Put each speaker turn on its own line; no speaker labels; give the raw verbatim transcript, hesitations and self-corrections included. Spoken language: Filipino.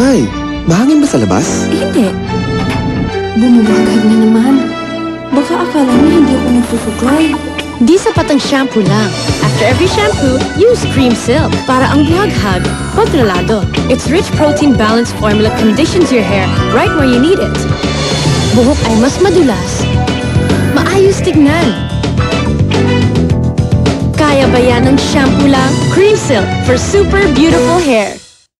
Ay, mahangin ba sa labas?
Hindi. Bumabagag na naman. Baka akala niya hindi ako nagsusuklay.
Di sapat ang shampoo lang. After every shampoo, use Cream Silk para ang buhaghag kontrolado. Its rich protein balanced formula conditions your hair right where you need it. Buhok ay mas madulas. Maayos tignan. Kaya ba yan ng shampoo lang? Cream Silk for super beautiful hair.